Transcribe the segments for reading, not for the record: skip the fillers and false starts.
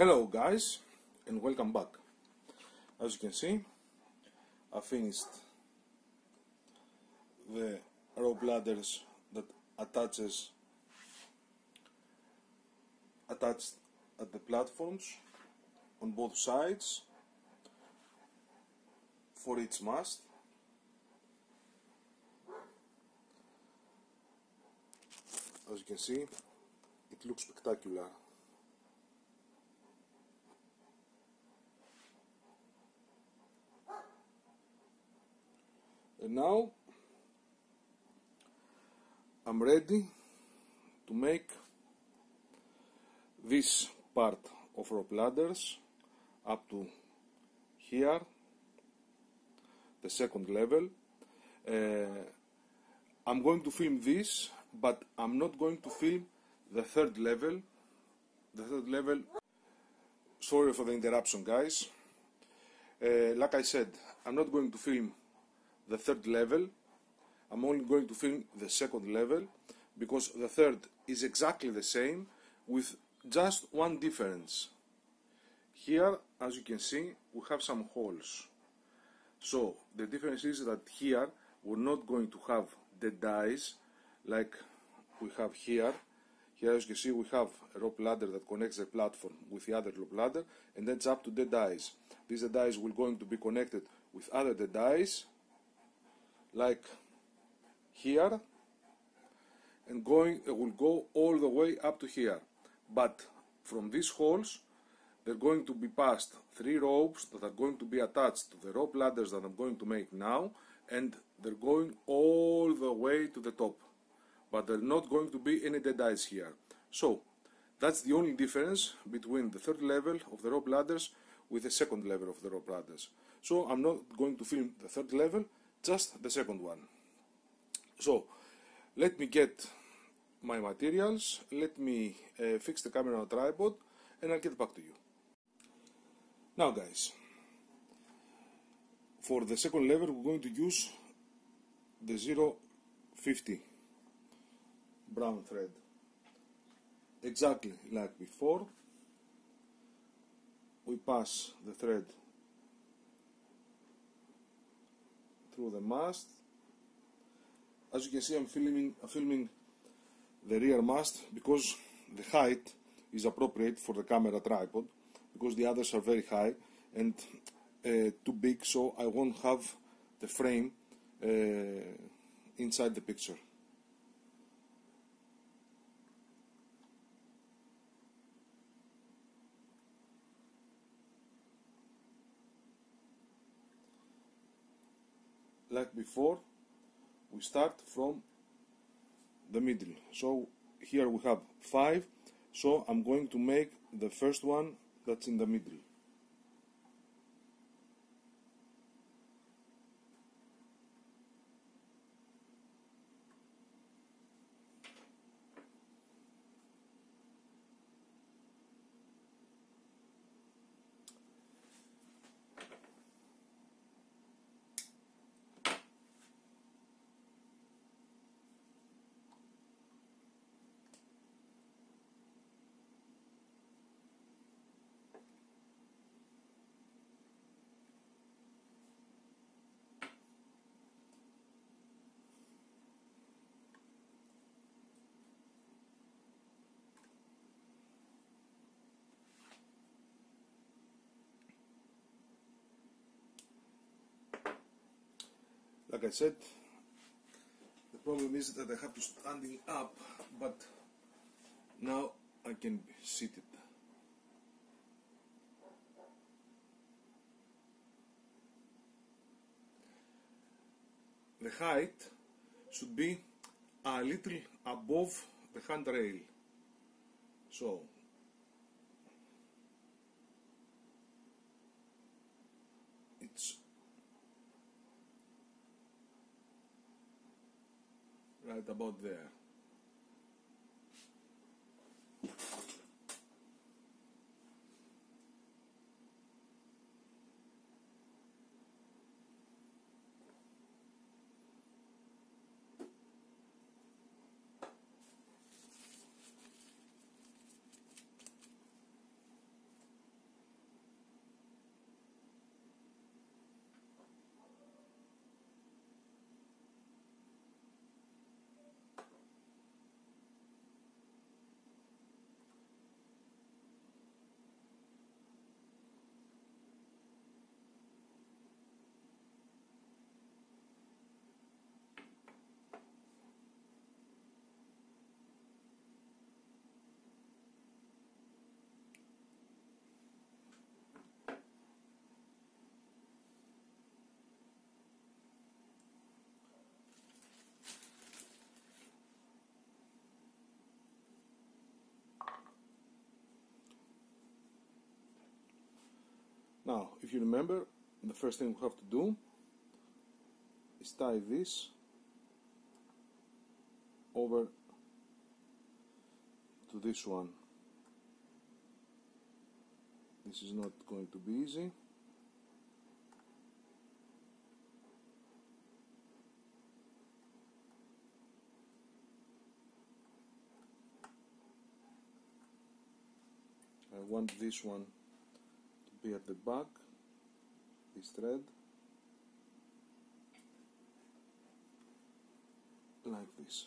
Hello guys, and welcome back. As you can see, I finished the rope ladders that attached at the platforms on both sides for each mast. As you can see, it looks spectacular. And now I'm ready to make this part of rope ladders up to here, the second level. I'm going to film this, but I'm not going to film the third level. Sorry for the interruption, guys. Like I said, I'm not going to film the third level. I'm only going to film the second level, because the third is exactly the same with just one difference. Here, as you can see, we have some holes. So the difference is that here we're not going to have dead eyes like we have here. Here, as you can see, we have a rope ladder that connects the platform with the other rope ladder, and that's up to dead eyes. These dead eyes will going to be connected with other dead eyes, like here, and will go all the way up to here. But from these holes, they're going to be passed 3 ropes that are going to be attached to the rope ladders that I'm going to make now, and they're going all the way to the top. But there's not going to be any dead eyes here. So that's the only difference between the third level of the rope ladders with the second level of the rope ladders. So I'm not going to film the third level, just the second one. So let me get my materials, let me fix the camera on a tripod, and I'll get back to you. Now guys, for the second level we're going to use the 050 brown thread, exactly like before. We pass the thread through the mast. As you can see, I'm filming the rear mast because the height is appropriate for the camera tripod, because the others are very high and too big, so I won't have the frame inside the picture. Like before, we start from the middle. So here we have 5, so I'm going to make the first one that's in the middle. Like I said, the problem is that I have to standing up, but now I can be seated. The height should be a little above the handrail. So it's right about there. Now, if you remember, the first thing we have to do is tie this over to this one. This is not going to be easy. I want this one to be at the back, this thread, like this.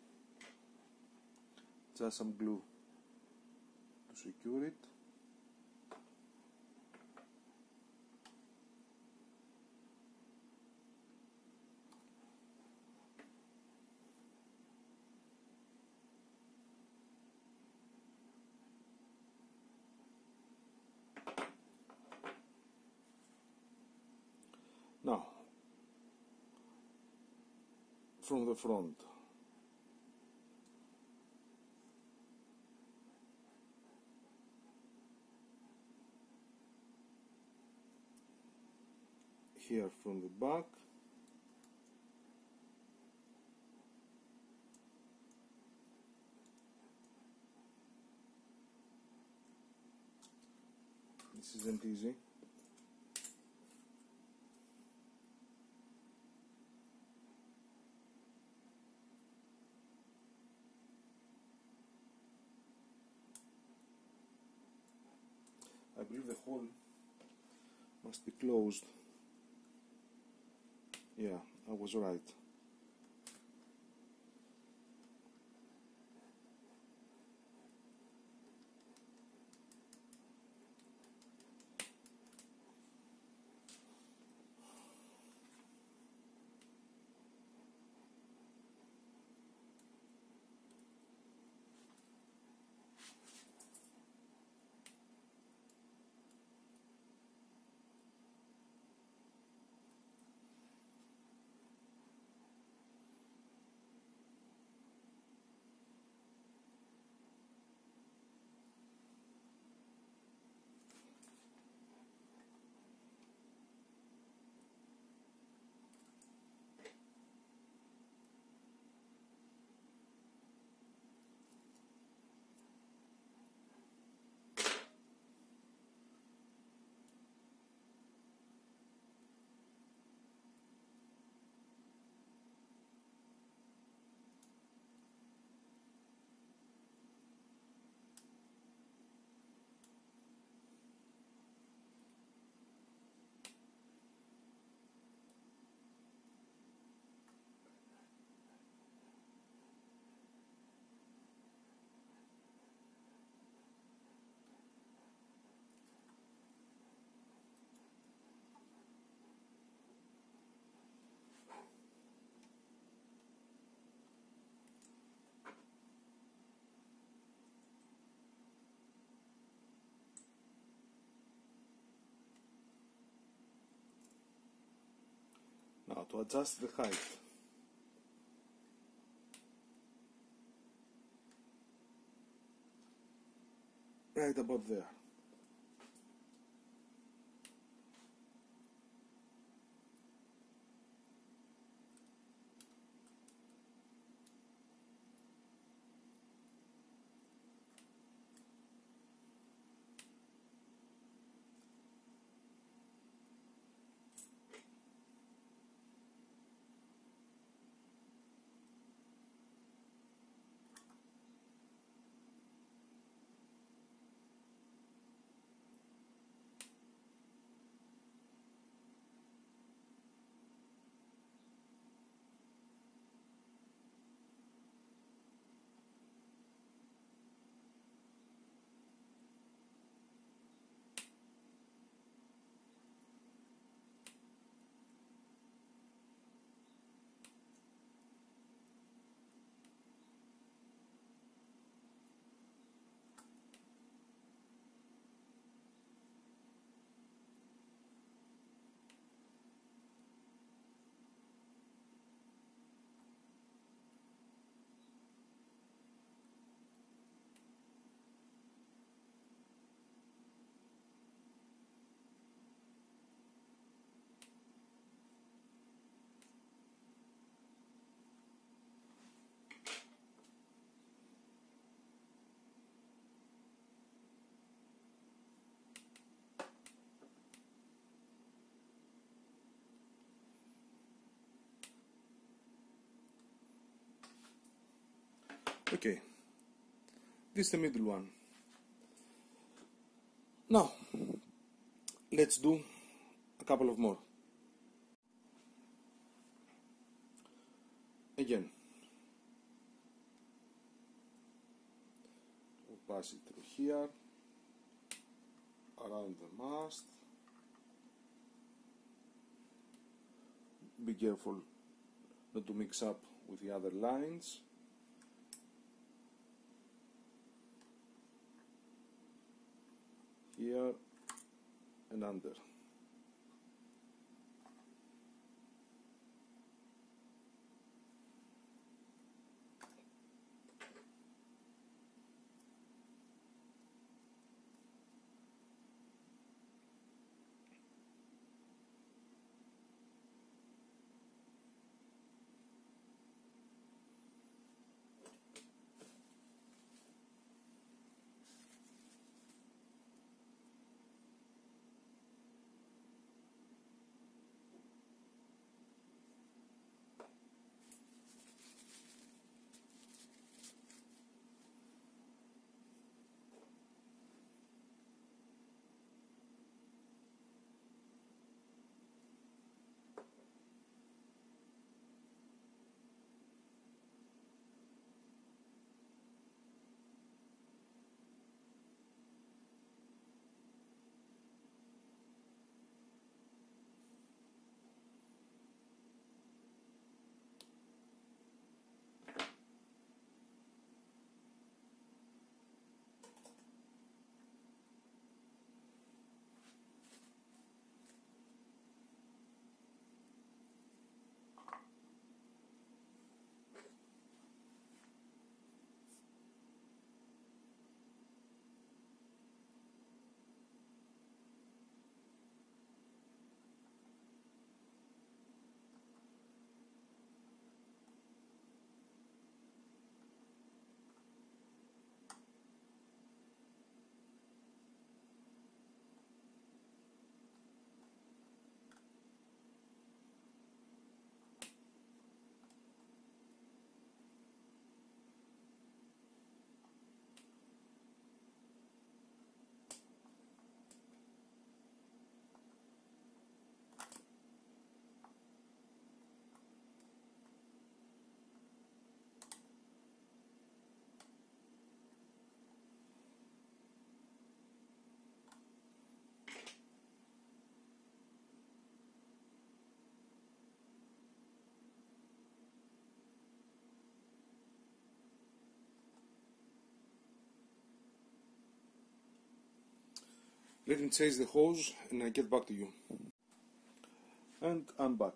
Just some glue to secure it. Now, from the front, here from the back, this isn't easy. I believe the hole must be closed. Yeah, I was right. Now to adjust the height. Right about there. Okay, this is the middle one. Now, let's do a couple of more. Again, we'll pass it through here, around the mast. Be careful not to mix up with the other lines. Here and under. Let me change the hose and I get back to you. And I'm back.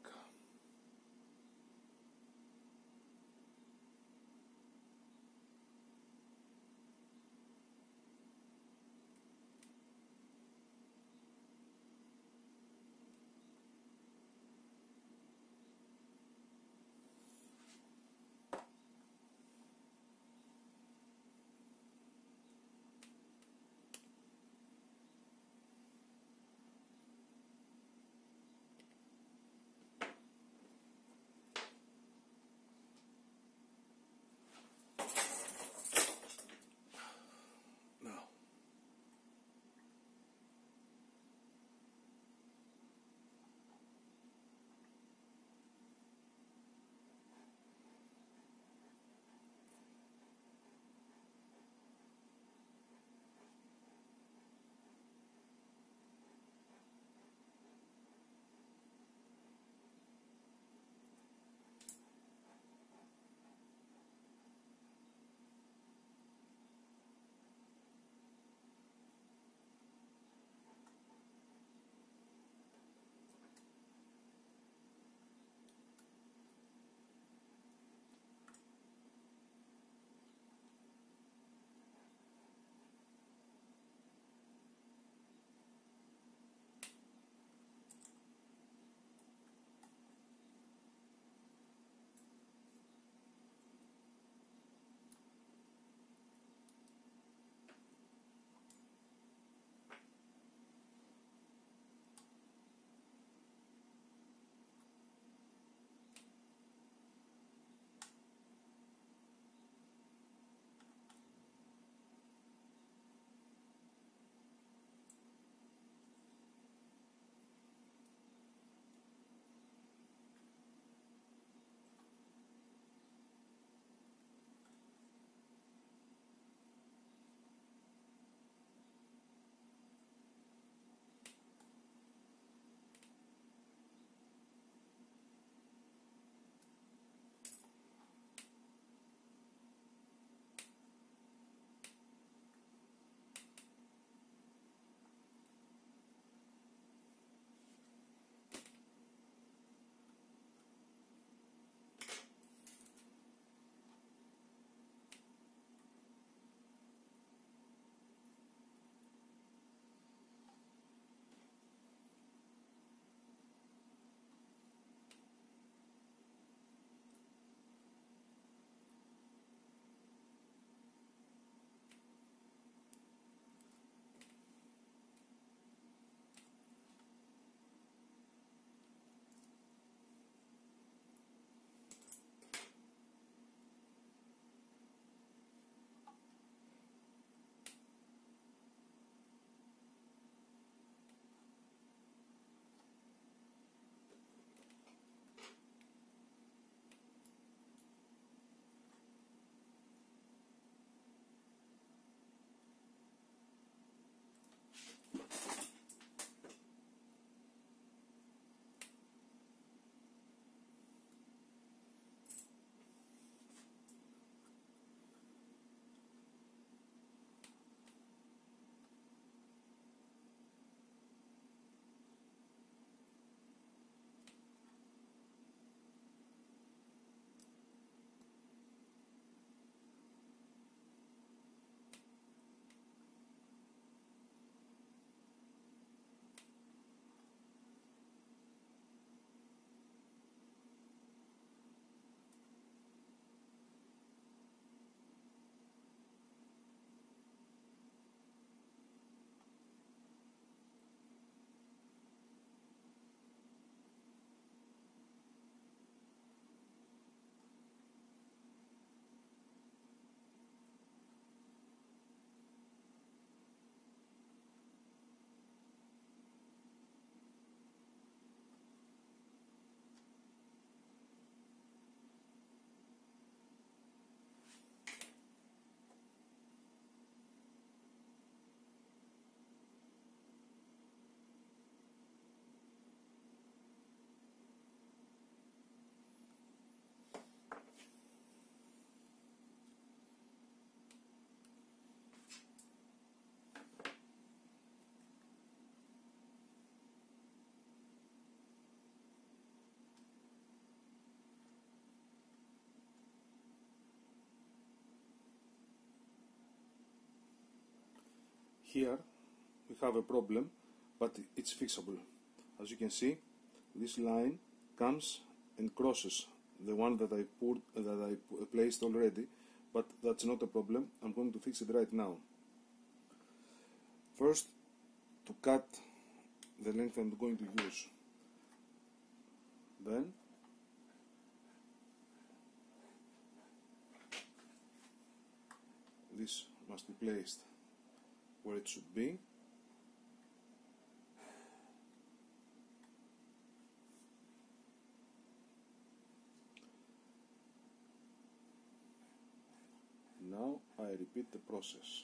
here we have a problem, but it's fixable. As you can see, this line comes and crosses the one that I placed already, but that's not a problem. I'm going to fix it right now. First, to cut the length I'm going to use. Then this must be placed where it should be. Now I repeat the process.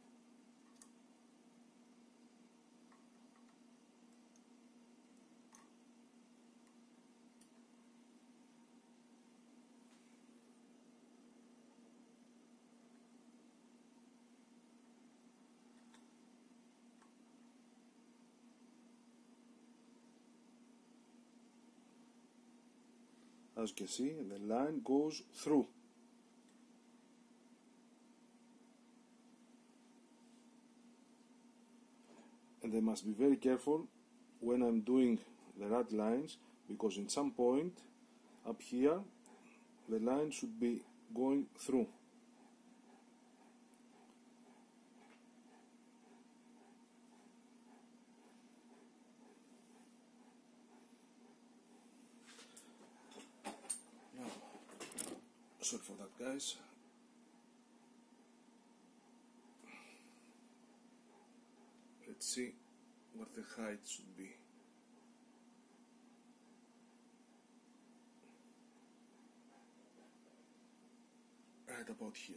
As you can see, the line goes through. And I must be very careful when I'm doing the right lines, because in some point up here the line should be going through. Now, sorry for that, guys. Let's see what the height should be. Right about here.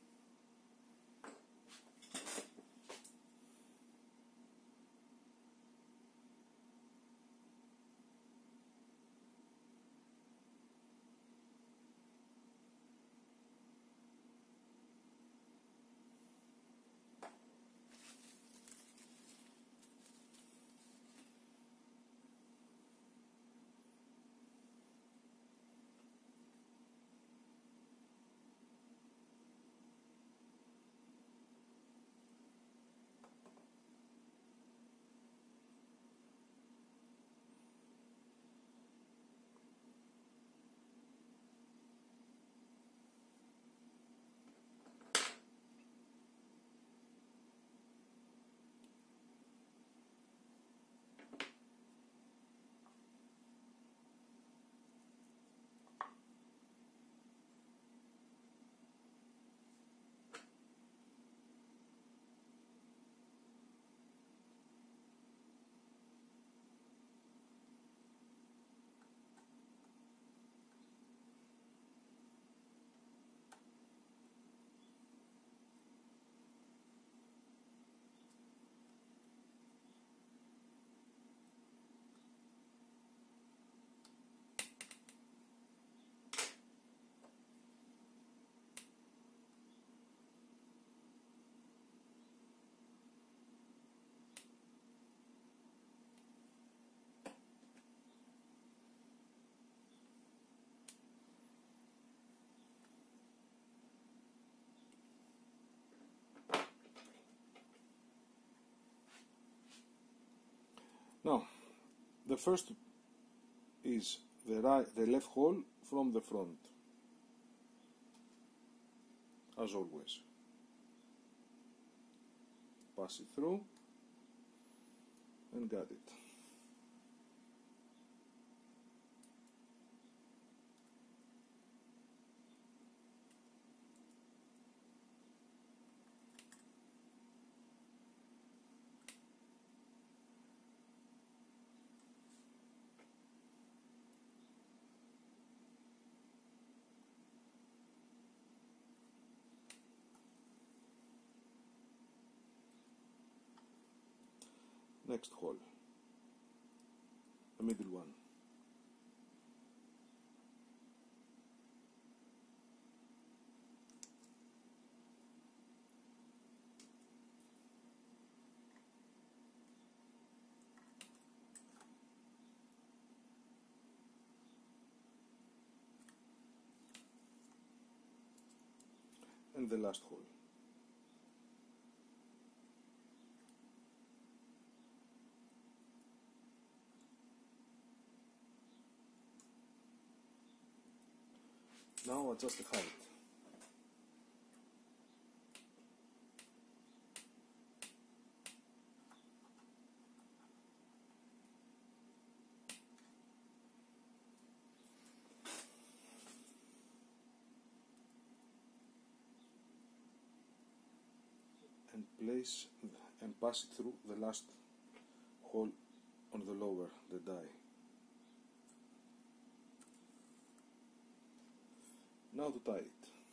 Now, the first is the left hole from the front, as always. Pass it through and got it. Next hole, the middle one. And the last hole. Now adjust the height. And place and pass it through the last hole on the lower, the die. Now to tie it.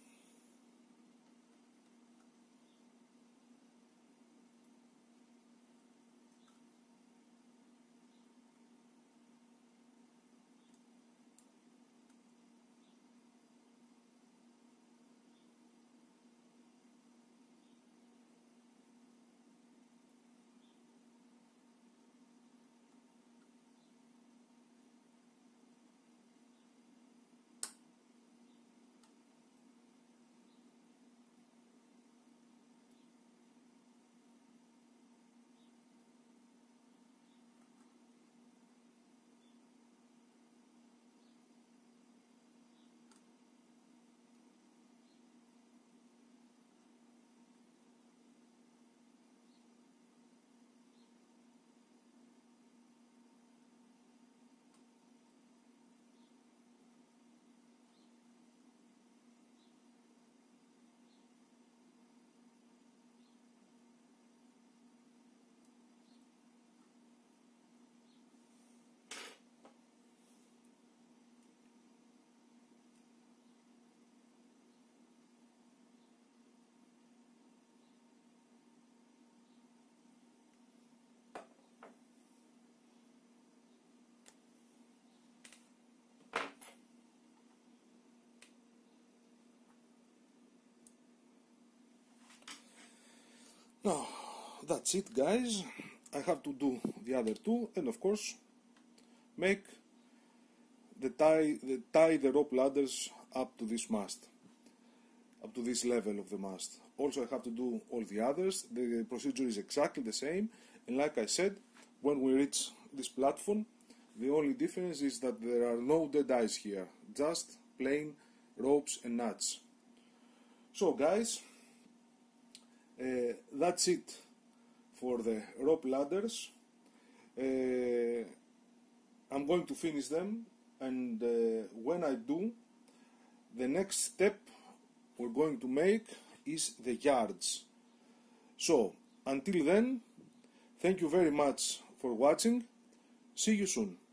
Now, that's it, guys. I have to do the other two, and of course, make tie the rope ladders up to this mast, up to this level of the mast. Also, I have to do all the others. The procedure is exactly the same, and like I said, when we reach this platform, the only difference is that there are no dead eyes here, just plain ropes and nuts. So, guys, that's it for the rope ladders. I'm going to finish them, and when I do, the next step we're going to make is the yards. So, until then, thank you very much for watching. See you soon.